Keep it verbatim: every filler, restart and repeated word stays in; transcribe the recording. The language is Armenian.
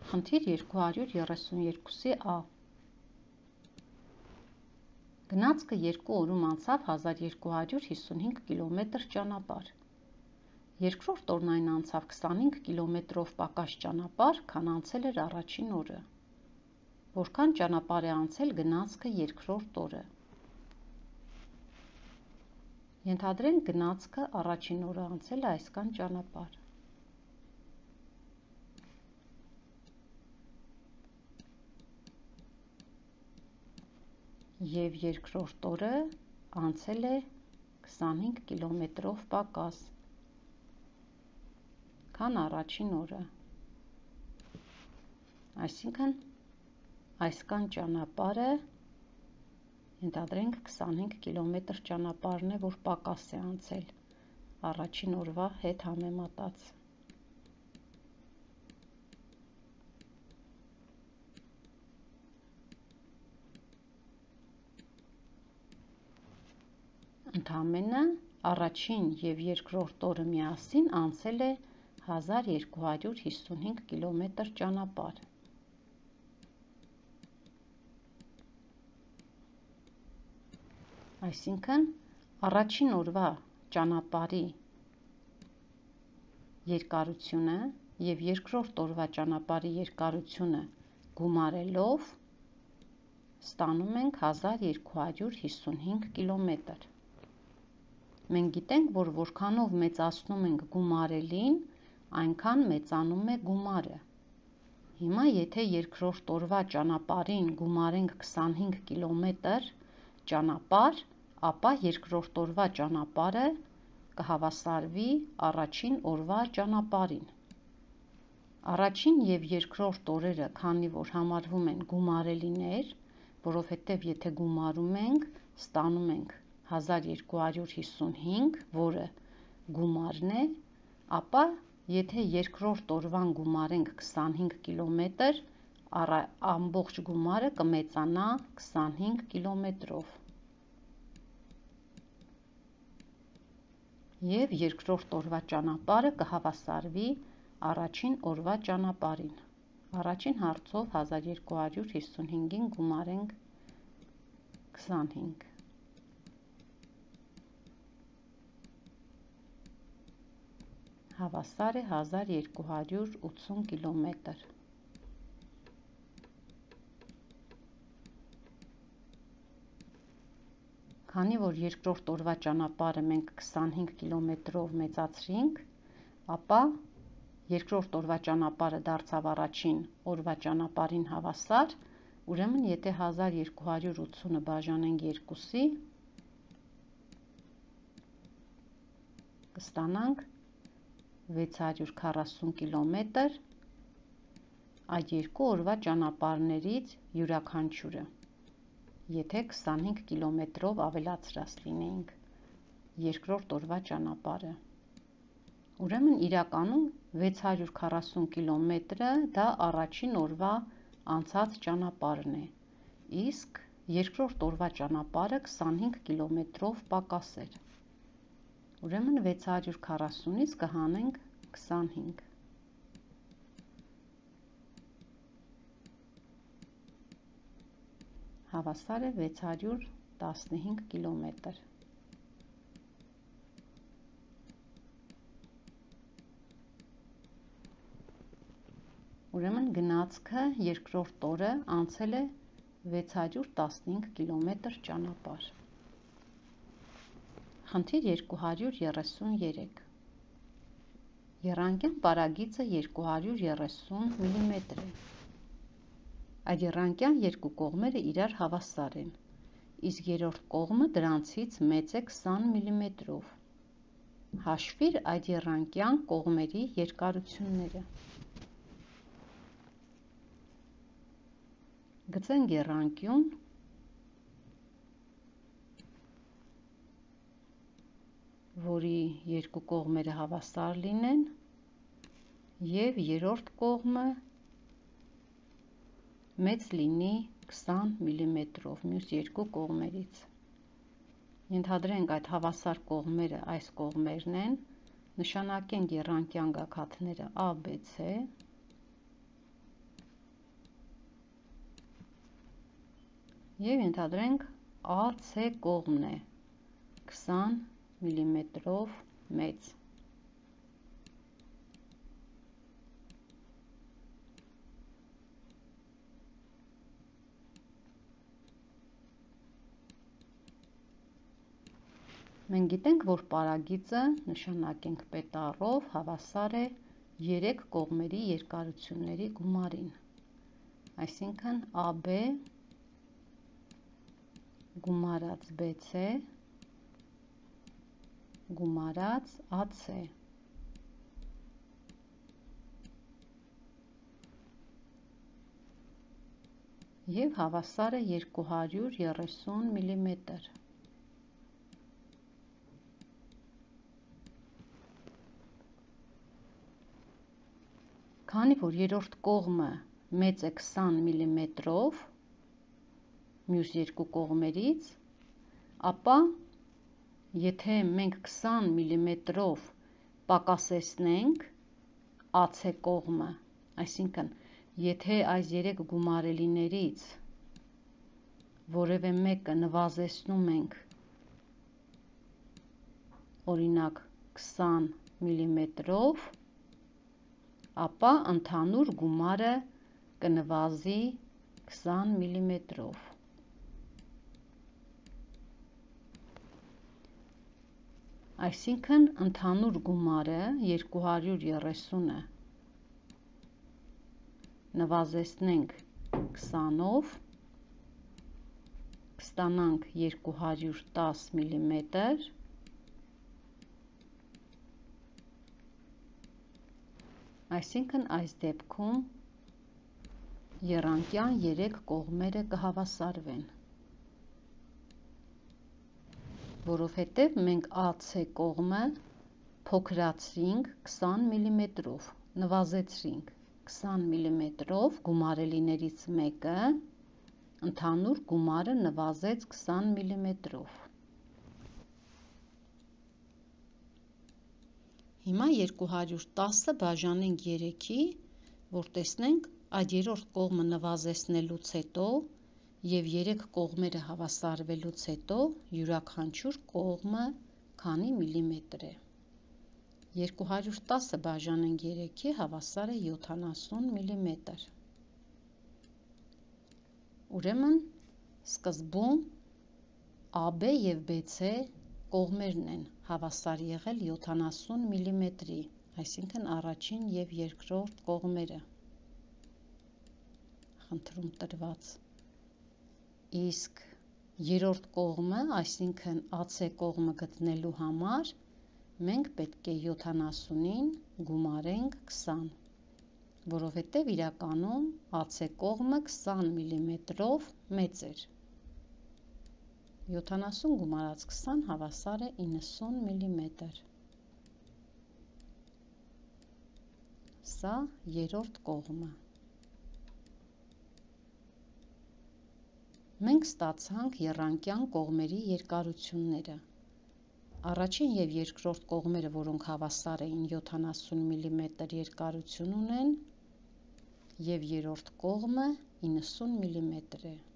Խնդիր երկու հարյուր երեսունյոթի Ա. Գնացքը երկու օրում անցավ հազար երկու հարյուր հիսունհինգ կիլոմետր ճանապարհ։ Երկրորդ օրն այն անցավ քսանհինգ կիլոմետրով պակաս ճանապարհ, քան անցել էր առաջին օրը։ Որքան ճանապարհ է անցել գնացքը երկրորդ օրը։ Ենթադրենք գնացքը առաջին օրը անցել է այսքան ճանապարհ։ Եվ երկրորդ օրը անցել է քսանհինգ կիլոմետրով պակաս, քան առաջին օրը։ Այսինքն այսքան ճանապարհը ենթադրենք քսանհինգ կիլոմետր ճանապարհն է, որ պակաս է անցել առաջին օրվա հետ համեմատած։ Ընդամենը առաջին և երկրորդ օրը միասին անցել է հազար երկու հարյուր հիսունհինգ կիլոմետր ճանապարհ։ Այսինքն առաջին օրվա ճանապարհի երկարությունը և երկրորդ օրվա ճանապարհի երկարությունը գումարելով ստանում ենք հազար երկու հարյուր հիսունհինգ կիլոմետր։ Մենք գիտենք, որ որքանով մեծացնում ենք գումարելին, այնքան մեծանում է գումարը։ Հիմա եթե երկրորդ օրվա ճանապարհին գումարենք քսանհինգ կիլոմետր ճանապարհ, ապա երկրորդ օրվա ճանապարհը կհավասարվի առաջին օրվա ճանապարհին։ Առաջին և երկրորդ օրերը, քանի որ համարվում են գումարելիներ, որովհետև եթե գումարում ենք, ստանում ենք հազար երկու հարյուր հիսունհինգ, որը գումարն է, ապա եթե երկրորդ օրվան գումարենք քսանհինգ կիլոմետր, ամբողջ գումարը կմեծանա քսանհինգ կիլոմետրով։ Եվ երկրորդ օրվա ճանապարհը կհավասարվի առաջին օրվա ճանապարհին։ Առաջին հարցով հազար երկու հարյուր հիսունհինգին գումարենք քսանհինգ։ Հավասար է հազար երկու հարյուր ութսուն կիլոմետր։ Քանի որ երկրորդ օրվա ճանապարհը մենք քսանհինգ կիլոմետրով մեծացրինք, ապա երկրորդ օրվա ճանապարհը դարձավ առաջին օրվա ճանապարհին հավասար, ուրեմն եթե հազար երկու հարյուր ութսունը բաժանենք երկուսի, կստանանք վեց հարյուր քառասուն կիլոմետր այդ երկու օրվա ճանապարհներից յուրաքանչյուրը, եթե քսանհինգ կիլոմետրով ավելացրած լինեինք երկրորդ օրվա ճանապարհը։ Ուրեմն իրականում վեց հարյուր քառասուն կիլոմետրը դա առաջին օրվա անցած ճանապարհն է, իսկ երկրորդ օրվա ճանապարհը քսանհինգ կիլոմետրով պակաս էր։ Ուրեմն վեց հարյուր քառասունից կհանենք քսանհինգ։ Հավասար է վեց հարյուր տասնհինգ կիլոմետր։ Ուրեմն գնացքը երկրորդ օրը անցել է վեց հարյուր տասնհինգ կիլոմետր ճանապարհ։ Խնդիր երկու հարյուր երեսունյոթ։ Եռանկյան պարագիծը երկու հարյուր երեսուն միլիմետր է։ Այդ եռանկյան երկու կողմերը իրար հավասար են, իսկ երրորդ կողմը դրանցից մեծ է քսան միլիմետրով։ Հաշվիր այդ եռանկյան կողմերի երկարությունները։ Գծենք եռանկյուն, որի երկու կողմերը հավասար լինեն, և երրորդ կողմը մեծ լինի քսան միլիմետրով մյուս երկու կողմերից։ Ենթադրենք այդ հավասար կողմերը այս կողմերն են, նշանակենք եռանկյան գագաթները A, B, C, Եվ ենթադրենք A C կողմն է քսան միլիմետրով մեծ։ Մենք գիտենք, որ պարագիծը նշանակենք պետառով հավասար է երեք կողմերի երկարությունների գումարին, այսինքն A B գումարած B C գումարած A C։ Եվ հավասար է երկու հարյուր երեսուն միլիմետր։ Քանի որ երրորդ կողմը մեծ է քսան միլիմետրով մյուս երկու կողմերից, ապա եթե մենք քսան միլիմետրով պակասեցնենք A C կողմը, այսինքն եթե այս երեք գումարելիներից որևէ մեկը նվազեցնում ենք, օրինակ քսան միլիմետրով, ապա ընդհանուր գումարը կնվազի քսան միլիմետրով։ Այսինքն ընդհանուր գումարը երկու հարյուր երեսունը նվազեցնենք քսանով, կստանանք երկու հարյուր տաս միլիմետր, այսինքն այս դեպքում եռանկյան երեք կողմերը կհավասարվեն, որովհետև մենք A C կողմը փոքրացրինք քսան միլիմետրով, նվազեցրինք քսան միլիմետրով գումարելիներից մեկը, ընդհանուր գումարը նվազեց քսան միլիմետրով։ Հիմա երկու հարյուր տասը բաժանենք երեքի, որ տեսնենք այդ երրորդ կողմը նվազեցնելուց հետո և երեք կողմերը հավասարվելուց հետո յուրաքանչյուր կողմը քանի միլիմետր է։ երկու հարյուր տասը բաժանենք երեքի հավասար է յոթանասուն միլիմետր։ Ուրեմն սկզբում A B և B C կողմերն են հավասար եղել յոթանասուն միլիմետրի, այսինքն առաջին և երկրորդ կողմերը, խնդրում տրված, իսկ երրորդ կողմը, այսինքն A C կողմը գտնելու համար մենք պետք է յոթանասունին գումարենք քսան, որովհետև իրականում A C կողմը քսան միլիմետրով մեծ էր։ յոթանասուն գումարած քսան հավասար է իննսուն միլիմետր։ Սա երրորդ կողմը։ Մենք ստացանք եռանկյան կողմերի երկարությունները։ Առաջին և երկրորդ կողմերը, որոնք հավասար էին յոթանասուն միլիմետր երկարություն ունեն, և երրորդ կողմը իննսուն միլիմետր է։